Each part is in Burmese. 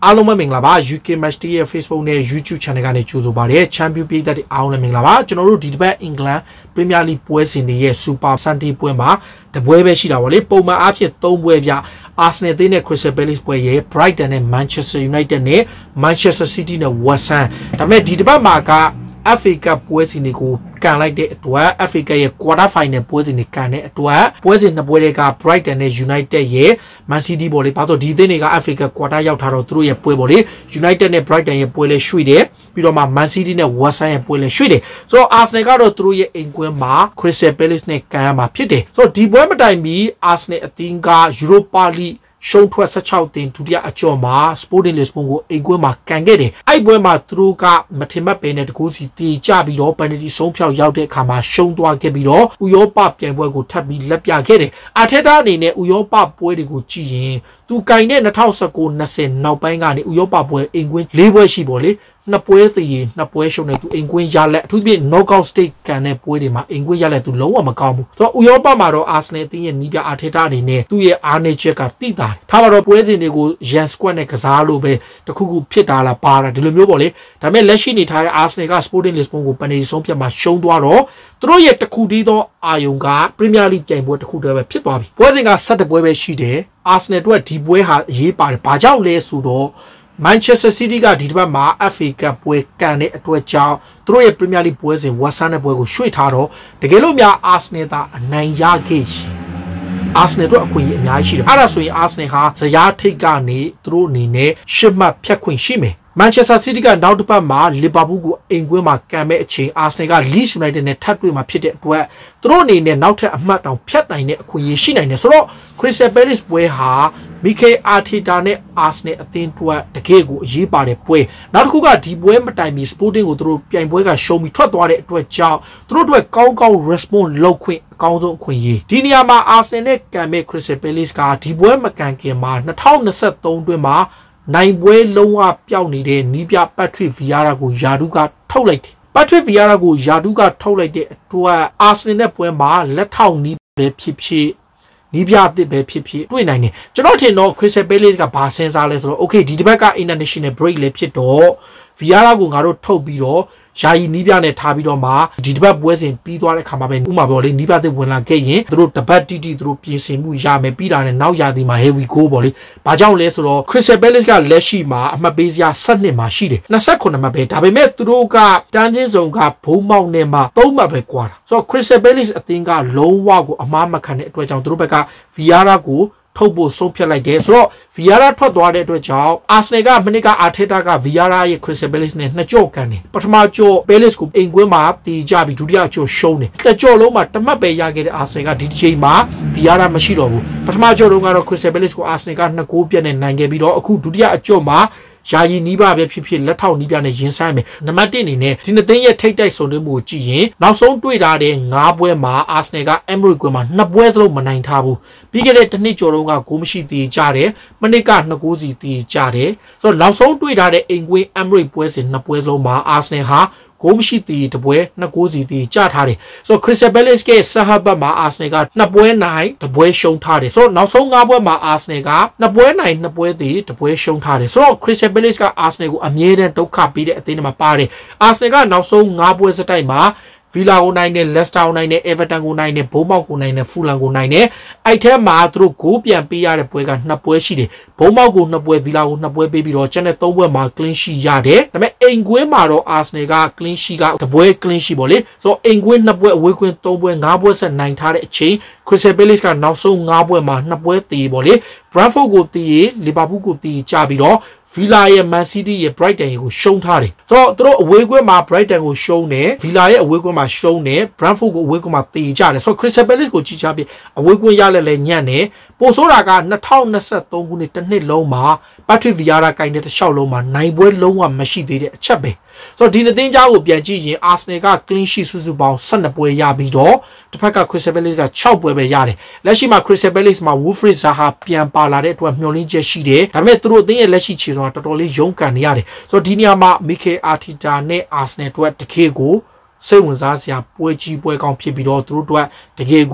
အားလုံးပဲမင်္ဂလာပါ UK Match Day ရဲ့ Facebook နဲ့ YouTube Channel ကနေကြိုဆိုပါတယ် Champion ပြည်သက်တွေအားလုံးလည်းမင်္ဂလာပါကျွန်တော်တို့ဒီတစ်ပတ် England Premier League ပွဲစဉ်တွေရဲ့ Super Sunday ပွဲမှာတပွဲပဲရှိတာပါလေပုံမှန်အားဖြင့်3ပွဲပြ Arsenal အသင်းနဲ့ Crystal Palace ပွဲရဲ့ Brighton နဲ့ Manchester United နဲ့ Manchester City နဲ့ West Ham ဒါပေမဲ့ဒီတစ်ပတ်မှာကFA Cup ပွဲစဉ်တွေကိုကန်လိုက်တဲ့အတွက် FA Cup ရဲ့ Quarter Final ပွဲစဉ်တွေကန်တဲ့အတွက်ပွဲစဉ်နှစ်ပွဲတွေက Brighton နဲ့ United ရဲ့ Man City ပေါ်လေဘာလို့ဒီအသင်းတွေက FA Cup Quarter ရောက်ထားတော့သူတို့ရဲ့ပွဲပေါ်လေ United နဲ့ Brighton ရဲ့ပွဲလေရွှေ့တယ်ပြီးတော့မှ Man City နဲ့ West Ham ရဲ့ပွဲလေရွှေ့တယ်ဆိုတော့ Arsenal ကတော့သူတို့ရဲ့အိမ်ကွင်းမှာ Crystal Palace နဲ့ကန်ရမှာဖြစ်တယ်ဆိုတော့ဒီပွဲမတိုင်မီ Arsenal အသင်းက Europa Leagueရှုံးထွက်16တင်ဒုတိယအကျော်မှာ Sporting Lisbon ကိုအိမ်ကွင်းမှာကန်ခဲ့တယ်အဲ့ပွဲမှာသူတို့ကမထင်မှတ်ပဲနဲ့တကူစီတီကြပြီးတော့ penalty ဆုံးဖြောက်ရောက်တဲ့အခါမှာရှုံးသွားခဲ့ပြီးတော့ဥရောပပြိုင်ပွဲကိုထပ်ပြီးလက်ပြခဲ့တယ်အာထက်တာအနေနဲ့ဥရောပပွဲတွေကိုကြည့်ရင်သူကင်တဲ့2019-20နောက်ပိုင်းကနေဥရောပပွဲအိမ်ကွင်း၄ပွဲရှိပေါ်လေနှစ်ပွဲစီနှစ်ပွဲရှုံးနေသူအိမ်ကွင်းရလက်အထူးသဖြင့် knockout stage ကန်တဲ့ပွဲတွေမှာအိမ်ကွင်းရလက်သူလုံးဝမကောင်းဘူးဆိုတော့ဥရောပမှာတော့ Arsenal အသင်းရဲ့နီးပြအာထက်တာအနေနဲ့သူ့ရဲ့အားနည်းချက်ကတိတာထားပါတော့ပွဲစဉ်တွေကို Jan Squad နဲ့ကစားလို့ပဲတခုခုဖြစ်တာလားပါတာဒီလိုမျိုးပေါ့လေဒါပေမဲ့လက်ရှိနေထားတဲ့ Arsenal က Sporting Lisbon ကို penalty ဆုံးဖြတ်မှာရှုံးသွားတော့သူတို့ရဲ့တခုတည်းသောအာယုံက Premier League ပြိုင်ပွဲတခုတည်းပဲဖြစ်သွားပြီပွဲစဉ်က17ပွဲပဲရှိတယ် Arsenal တို့ကဒီပွဲဟာအရေးပါတယ်ဘာကြောင့်လဲဆိုတော့Manchester City ကဒီတစ်ပတ်မှာ FA Cup ပွဲကန်တဲ့အတွက်ကြောင့်သူတို့ရဲ့ Premier League ပွဲစဉ် West Ham နဲ့ပွဲကိုရွှေ့ထားတော့တကယ်လို့များ Arsenal သာအနိုင်ရခဲ့ရင် Arsenal တို့အခွင့်အရေးအများကြီးရှိတယ်အဲ့ဒါဆိုရင် Arsenal ဟာဇယားထိပ်ကနေသူတို့အနေနဲ့10မှတ်ဖြတ်ခွင့်ရှိမယ်Manchester City ကနောက်တစ်ပတ်မှာ Liverpool ကိုအိမ်ကွင်းမှာကန်မဲ့အချိန် Arsenal က Leeds United နဲ့ထပ်တွေ့မှာဖြစ်တဲ့အတွက်သူတို့အနေနဲ့နောက်ထပ်အမှတ်တောင်ဖြတ်နိုင်တဲ့အခွင့်အရေးရှိနိုင်တယ်ဆိုတော့ Crystal Palace ပွဲဟာ Mikel Arteta နဲ့ Arsenal အသင်းတို့တကယ်ကိုအရေးပါတဲ့ပွဲနောက်တစ်ခုကဒီပွဲမတိုင်မီ Sporting ကိုသူတို့ပြိုင်ပွဲကရှုံးပြီးထွက်သွားတဲ့အတွက်ကြောင့်သူတို့အတွက်ကောင်းကောင်း response လုပ်ခွင့်အကောင်းဆုံးအခွင့်အရေးဒီနေရာမှာ Arsenal နဲ့ကန်မဲ့ Crystal Palace ကဒီပွဲမကန်ခင်မှာ2023အတွင်းမှာနိုင်ပွဲလုံးဝပျောက်နေတဲ့နီးပြ Patrick Vieira ကိုယာဒူးကထုတ်လိုက်တယ် Patrick Vieira ကိုယာဒူးကထုတ်လိုက်တဲ့အတွက် Arsenal နဲ့ပွဲမှာလက်ထောက်နီးပဲဖြစ်ဖြစ်နီးပြအသစ်ပဲဖြစ်ဖြစ်တွေ့နိုင်တယ်ကျွန်တော်ထင်တော့ Crystal Palace ကဘာစဉ်းစားလဲဆိုတော့ okay ဒီတစ်ပတ်က international break လည်းဖြစ်တော့ Vieira ကိုငါတို့ထုတ်ပြီးတော့ယာယီနီးပြနဲ့ထားပြီးတော့မှဒီတစ်ပတ်ပွဲစဉ်ပြီးသွားတဲ့ခါမှာပဲဥမာပြောလေနီးပြသစ်ဝင်လာခဲ့ရင်သူတို့တပတ်တိတိသူတို့ပြင်ဆင်မှုရမယ်ပြီးတာနဲ့နောက်ရာသီမှာ here we go ပေါ့လေဘာကြောင့်လဲဆိုတော့ Crystal Palace ကလက်ရှိမှာအမှတ်ပေးစရာ7မှာရှိတယ်29မှတ်ပဲဒါပေမဲ့သူတို့ကတန်းချင်းစုံကဘုံမောက်နဲ့မှ3မှတ်ပဲကွာတာဆိုတော့ Crystal Palace အသင်းကလုံးဝကိုအမားမခံတဲ့အတွက်ကြောင့်သူတို့ဘက်က Vieira ကိုထုတ်ဖို့ဆုံးဖြတ်လိုက်တယ်ဆိုတော့ Vieira ထွက်သွားတဲ့အတွက်ကြောင့် Arsenal ကမနစ်က Arteta က Vieira ရဲ့ Crystal Palace နဲ့နှစ်ကြော့ကန်တယ်ပထမကြော့ Palace ကိုအိမ်ကွင်းမှာတီးကြပြီးဒုတိယကြော့ရှုံးတယ်တစ်ကြော့လုံးမှာတမတ်ပဲရခဲ့တဲ့ Arsenal ကဒီတစ်ချိန်မှာ Vieira မရှိတော့ဘူးပထမကြော့လုံးကတော့ Crystal Palace ကို Arsenal က2ဂိုးပြတ်နဲ့နိုင်ခဲ့ပြီးတော့အခုဒုတိယအကြော့မှာယာယီနီးပါပဲဖြစ်ဖြစ်လက်ထောက်နီးပြနဲ့ရင်ဆိုင်မယ်နံပါတ်1အနေနဲ့ဒီနှစ်သိန်းရဲ့ထိတ်တိုက်ဆုံတွဲမှုကိုကြည့်ရင်နောက်ဆုံးတွေ့ထားတဲ့9ပွဲမှာ Arsenal က Emirates ကွင်းမှာ2ပွဲစလုံးမနိုင်ထားဘူးပြီးခဲ့တဲ့တစ်နှစ်ကျော်လုံးကဂိုးမရှိသေးကြတယ်မနစ်က2ဂိုးစီသေးကြတယ်ဆိုတော့နောက်ဆုံးတွေ့ထားတဲ့အိမ်ကွင်း Emirates ပွဲစဉ်2ပွဲစလုံးမှာ Arsenal ဟာဂိုးမရှိသေးတပွဲ2ဂိုးစီသေးကြထားတယ်ဆိုတော့ Crystal Palace ရဲ့ဆဟဘတ်မှာ Arsenal က2ပွဲနိုင်တပွဲရှုံးထားတယ်ဆိုတော့နောက်ဆုံး5ပွဲမှာ Arsenal က2ပွဲနိုင်2ပွဲသေးတပွဲရှုံးထားတယ်ဆိုတော့ Crystal Palace က Arsenal ကိုအမြဲတမ်းဒုက္ခပေးတဲ့အသင်းတွေမှာပါတယ် Arsenal ကနောက်ဆုံး5ပွဲစတိုက်မှာVilla ကိုနိုင်တယ် Leicester ကိုနိုင်တယ် Everton ကိုနိုင်တယ် Bournemouth ကိုနိုင်တယ် Fulham ကိုနိုင်တယ်အဲ့ထဲမှာသူတို့ဂိုးပြန်ပေးရတဲ့ပွဲက2ပွဲရှိတယ် Bournemouth ကို2ပွဲ Villa ကို2ပွဲပေးပြီးတော့ကျန်တဲ့3ပွဲမှာ clean sheet ရတယ်ဒါပေမဲ့အိမ်ကွင်းမှာတော့ Arsenal က clean sheet ကတပွဲ clean sheet ပေါ့လေဆိုတော့အိမ်ကွင်း2ပွဲအဝေးကွင်း3ပွဲ5ပွဲဆက်နိုင်ထားတဲ့အချိန် Crystal Palace ကနောက်ဆုံး5ပွဲမှာ2ပွဲတည်ပေါ့လေ Brentford ကိုတည် Liverpool ကိုတည်ကြပြီးတော့Villa ရဲ့ Man City ရဲ့ Brighton ကိုရှုံးထားတယ်ဆိုတော့သူတို့အဝေးကွင်းမှာ Brighton ကိုရှုံးတယ် Villa ရဲ့အဝေးကွင်းမှာရှုံးတယ် Brentford ကိုအဝေးကွင်းမှာတည်ကြတယ်ဆိုတော့ Crystal Palace ကိုကြည့်ချပြီးအဝေးကွင်းရလဲညံ့တယ်ပိုဆိုးတာက2023ခုနှစ်တစ်နှစ်လုံးမှာ Patrick Vieira ကင်တဲ့တစ်လျှောက်လုံးမှာနိုင်ပွဲလုံးဝမရှိသေးတဲ့အချက်ပဲဆိုတော့ဒီနှစ်သိန်းကြားကိုပြန်ကြည့်ရင် Arsenal က clean sheet စုစုပေါင်း12ပွဲရပြီးတော့တစ်ဖက်က Crystal Palace က6ပွဲပဲရတယ်လက်ရှိမှာ Crystal Palace မှာ Wilfried Zaha ပြန်ပါလာတဲ့အတွက်မျှော်လင့်ချက်ရှိတယ်ဒါပေမဲ့သူတို့အသင်းရဲ့လက်ရှိခြေစွမ်းတော်တော်လေးရုန်းကန်နေရတယ်ဆိုတော့ဒီနေရာမှာ Mikel Arteta နဲ့ Arsenal တို့တကယ်ကိုစိတ်ဝင်စားစရာပွဲကြီးပွဲကောင်းဖြစ်ပြီးတော့သူတို့တို့တကယ်ကို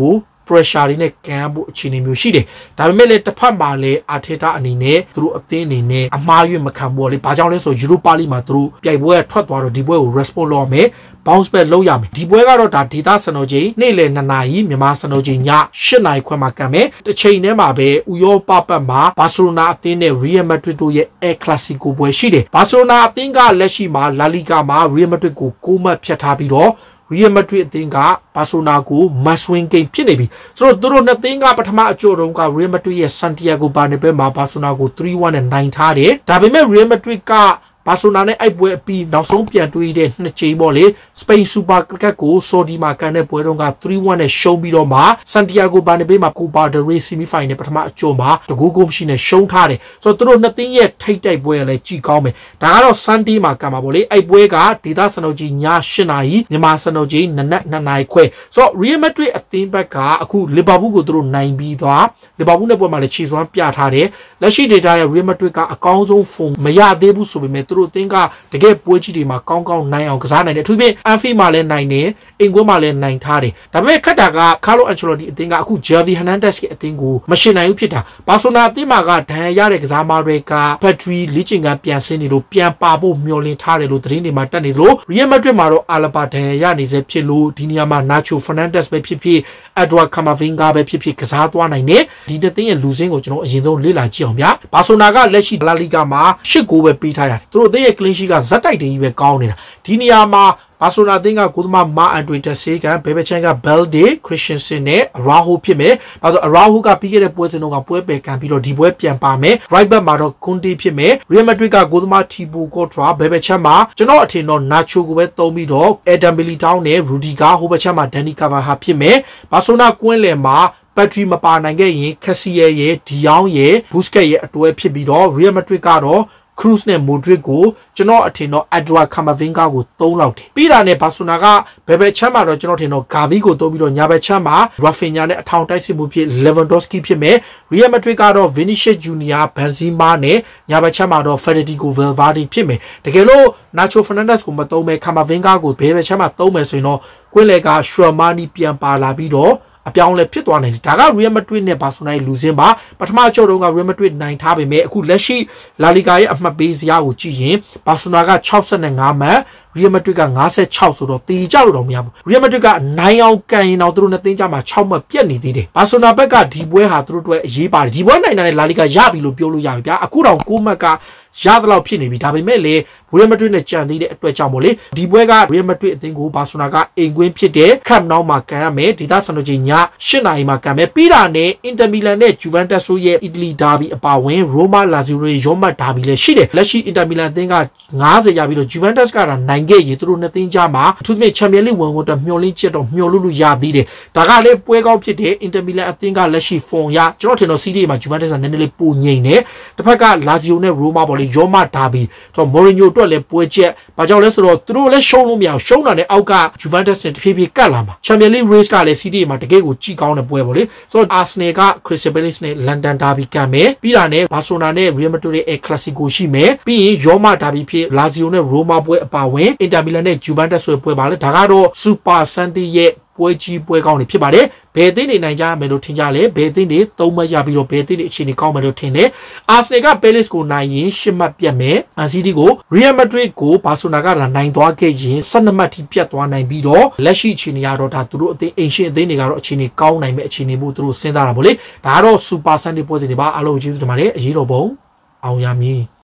pressure တွေနဲ့ကန်ဖို့အခြေအနေမျိုးရှိတယ်ဒါပေမဲ့လည်းတစ်ဖက်မှာလည်းအာထေတာအနေနဲ့သူတို့အသင်းအနေနဲ့အမှားယွင်းမခံဘူးလေဘာကြောင့်လဲဆိုယူရိုပါလိမှာသူတို့ပြိုင်ပွဲထွက်သွားတော့ဒီပွဲကို respond လုပ်မယ် bounce back လုပ်ရမယ်ဒီပွဲကတော့ဒါဒေတာစံတော်ချိန်နေ့လယ်2နာရီမြန်မာစံတော်ချိန်ည8နာရီခွဲမှာကန်မယ်တစ်ချိန်တည်းမှာပဲဥရောပပတ်မှာဘာစီလိုနာအသင်းနဲ့ Real Madrid တို့ရဲ့ El Clasico ပွဲရှိတယ်ဘာစီလိုနာအသင်းကလက်ရှိမှာ La Liga မှာ Real Madrid ကို6မှတ်ဖြတ်ထားပြီးတော့ Real Madrid အသင်းကဘာစီလိုနာကို must win game ဖြစ်နေပြီဆိုတော့သူတို့နှစ်သင်းကပထမအကြိုတုန်းက Real Madrid ရဲ့ Santiago Bernabeu မှာဘာစီလိုနာကို 3-1 နဲ့နိုင်ထားတယ်ဒါပေမဲ့ Real Madrid ကဘာစီလိုနာနဲ့အိုက်ပွဲအပြီးနောက်ဆုံးပြန်တွေ့တဲ့နှစ်ချိန်ပေါ့လေစပိန်စူပါကရစ်ကိုဆော်ဒီမှာကန်တဲ့ပွဲတုန်းက 3-1 နဲ့ရှုံးပြီးတော့မှဆန်တီယာဂိုဘာနေဘေးမှာကိုပါဒရေးဆီမီဖိုင်နယ်ပထမအကြိုမှာတကူးကုန်းရှိနဲ့ရှုံးထားတယ်ဆိုတော့သူတို့နှစ်သင်းရဲ့ထိတ်တိုက်ပွဲကလည်းကြည်ကောင်းမယ်ဒါကတော့ Sunday မှာကန်ပါပေါ့လေအိုက်ပွဲကဒေတာစံတော်ကြီးည8နာရီမြန်မာစံတော်ကြီးနနက်2နာရီခွဲဆိုတော့ Real Madrid အသင်းဘက်ကအခု Liverpool ကိုသူတို့နိုင်ပြီးသွား Liverpool နဲ့ပွဲမှာလည်းခြေစွမ်းပြထားတယ်လက်ရှိ data ရဲ့ Real Madrid ကအကောင်းဆုံးဖုန်းမရသေးဘူးဆိုပေမဲ့သူတို့အသင်းကတကယ်ပွဲကြီးတွေမှာကောင်းကောင်းနိုင်အောင်ကစားနိုင်တယ်အထူးဖြင့် Anfield မှာလည်းနိုင်တယ်အင်ကွန်းမှာလည်းနိုင်ထားတယ်ဒါပေမဲ့ခက်တာက Carlo Ancelotti အသင်းကအခု Javi Hernandez ရဲ့အသင်းကိုမရှင်နိုင်ဘူးဖြစ်တာဘာစီလိုနာအသင်းမှာကဒဏ်ရာရတဲ့ကစားမတွေက Pedri လေ့ကျင့်ခန်းပြန်ဆင်းနေလို့ပြန်ပါဖို့မျှော်လင့်ထားတယ်လို့သတင်းတွေမှာတက်နေလို့ Real Madrid မှာတော့ Alaba ဒဏ်ရာရနေစေဖြစ်လို့ဒီနေရာမှာ Nacho Fernandez ပဲဖြစ်ဖြစ် Edouard Camavinga ပဲဖြစ်ဖြစ်ကစားသွားနိုင်တယ်ဒီတစ်သင်းရဲ့လူစင်းကိုကျွန်တော်အရင်ဆုံးလေ့လာကြည့်အောင်ဗျာဘာစီလိုနာကလက်ရှိ La Liga မှာ8ဂိုးပဲပေးထားရတယ်သူတို့အသင်းရဲ့ clean sheet ကဇက်တိုက်တွေကြီးပဲကောင်းနေတာဒီနေရာမှာဘာစီလိုနာအသင်းကကိုသမားမာအန်ဒရီတက်ဆေးကန်ဘေဘချန်ကဘယ်လ်ဒေခရစ်စတန်ဆင်နဲ့ရာဟိုဖြစ်မယ်။ဘာလို့ရာဟိုကပြီးခဲ့တဲ့ပွဲစဉ်တော့ကပွဲပယ်ကန်ပြီးတော့ဒီပွဲပြန်ပါမယ်။ right back မှာတော့ကွန်တီဖြစ်မယ်။ Real Madrid ကကိုသမားတီဘူကော့ထရာဘေဘချန်မှာကျွန်တော်အထင်တော့နာချိုကိုပဲသုံးပြီးတော့အက်ဒမ်ဘီလီတောင်းနဲ့ရူဒီဂါဟိုဘချန်မှာဒန်နီကာဗာဟာဖြစ်မယ်။ဘာစီလိုနာကွင်းလယ်မှာBattery မပါနိုင်ခဲ့ရင်ခက်စီရဲ့ဒီယောင်းရဲ့ဘူစကက်ရဲ့အတွဲဖြစ်ပြီးတော့ Real Madrid ကတော့Cruz နဲ့ Modric ကိုကျွန်တော်အထင်တော့ Edouard Camavinga ကို3လောက်တယ်ပြီးတာနဲ့ဘာစီလိုနာကဘယ်ဘက်ချမ်းမှာတော့ကျွန်တော်ထင်တော့ Gavi ကိုသုံးပြီးတော့ညာဘက်ချမ်းမှာ Rafinha နဲ့အထောင်တိုက်စစ်မှုဖြစ် Lewandowski ဖြစ်မယ် Real Madrid ကတော့ Vinicius Junior Benzema နဲ့ညာဘက်ချမ်းမှာတော့ Federico Valverde ဖြစ်မယ်တကယ်လို့ Nacho Fernandez ကိုမသုံးမဲ့ Camavinga ကိုဘယ်ဘက်ချမ်းမှာသုံးမယ်ဆိုရင်တော့ကွင်းလယ်က Shromani ပြန်ပါလာပြီးတော့အပြောင်းလဲဖြစ်သွားနိုင်တယ်ဒါက Real Madrid နဲ့ Barcelona ရဲ့လူစင်းပါပထမအကြောတုန်းက Real Madrid နိုင်ထားပေမဲ့အခုလက်ရှိ La Liga ရဲ့အမှတ်ပေးစရာကိုကြည့်ရင် Barcelona က65မှတ်Real Madrid က56ဆိုတော့တီကြလို့တော့မရဘူး Real Madrid ကနိုင်အောင်ကန်ရင်တော့သူတို့နှစ်သင်းကြမှာ6မှတ်ပြတ်နေသေးတယ် Barcelona ဘက်ကဒီပွဲဟာသူတို့အတွက်အရေးပါတယ်ဒီပွဲနိုင်တာနဲ့ La Liga ရပြီလို့ပြောလို့ရပြီဗျာအခုတော့9မှတ်ကရသလောက်ဖြစ်နေပြီဒါပေမဲ့လေ Real Madrid နဲ့ကြံသေးတဲ့အတွက်ကြောင့်မို့လေဒီပွဲက Real Madrid အသင်းကို Barcelona ကအိမ်ကွင်းဖြစ်တဲ့ Camp Nou မှာကန်ရမယ်ဒေသစံတော်ချိန်ည8နာရီမှာကန်မယ်ပြီးတာနဲ့ Inter Milan နဲ့ Juventus တို့ရဲ့ Italy Derby အပါအဝင် Roma Lazio ရဲ့ Roma Derby လည်းရှိတယ်လက်ရှိ Inter Milan အသင်းက90ရပြီးတော့ Juventus ကနိုင်ခဲ့ရင်သူတို့နှစ်သင်းကြားမှာအထူးသဖြင့် Champions League ဝင်ဖို့အတွက်မျှော်လင့်ချက်တော့မျှော်လို့ရသေးတယ်ဒါကလည်းပွဲကောင်းဖြစ်တဲ့ Inter Milan အသင်းကလက်ရှိ form ရကျွန်တော်ထင်တော့ Serie A မှာ Juventus ကနည်းနည်းလေးပိုငိမ့်တယ်တစ်ဖက်က Lazio နဲ့ Roma ပေါ့လေ Roma Derby ဆိုတော့ Mourinho အတွက်လည်းပွဲချက်ဘာကြောင့်လဲဆိုတော့သူတို့လည်းရှုံးလို့မရအောင်ရှုံးတာနဲ့အောက်က Juventus နဲ့တဖြည်းဖြည်းကတ်လာမှာ Champions League race ကလည်း Serie A မှာတကယ်ကိုကြည်ကောင်းတဲ့ပွဲပေါ့လေဆိုတော့ Arsenal က Crystal Palace နဲ့ London Derby ကတ်မယ်ပြီးတာနဲ့ Barcelona နဲ့ Real Madrid ရဲ့ El Clasico ရှိမယ်ပြီးရင် Roma Derby ဖြစ် Lazio နဲ့ Roma ပွဲအပါအဝင် Inter Milan နဲ့ Juventus ဆိုပွဲပါလေဒါကတော့ Super Sunday ရဲ့ပွဲကြီးပွဲကောင်းတွေဖြစ်ပါတယ်ဘယ်အသင်းတွေနိုင်ကြမယ်လို့ထင်ကြလဲဘယ်အသင်းတွေ3မှတ်ရပြီးတော့ဘယ်အသင်းတွေအခြေအနေကောင်းမယ်လို့ထင်လဲ Arsenal က Palace ကိုနိုင်ရင်10မှတ်ပြတ်မယ် Man City ကို Real Madrid ကို Barcelona ကနိုင်သွားခဲ့ရင်12မှတ်ထိပြတ်သွားနိုင်ပြီးတော့လက်ရှိအခြေအနေကတော့ဒါသူတို့အသင်းအင်ရှင်အသင်းတွေကတော့အခြေအနေကောင်းနိုင်မဲ့အခြေအနေမျိုးသူတို့စဉ်းစားတာပေါ့လေဒါကတော့ Super Sunday ပွဲစဉ်တွေပါအားလုံးကျေးဇူးတင်ပါတယ်အရေးတော်ပုံအောင်ရမည်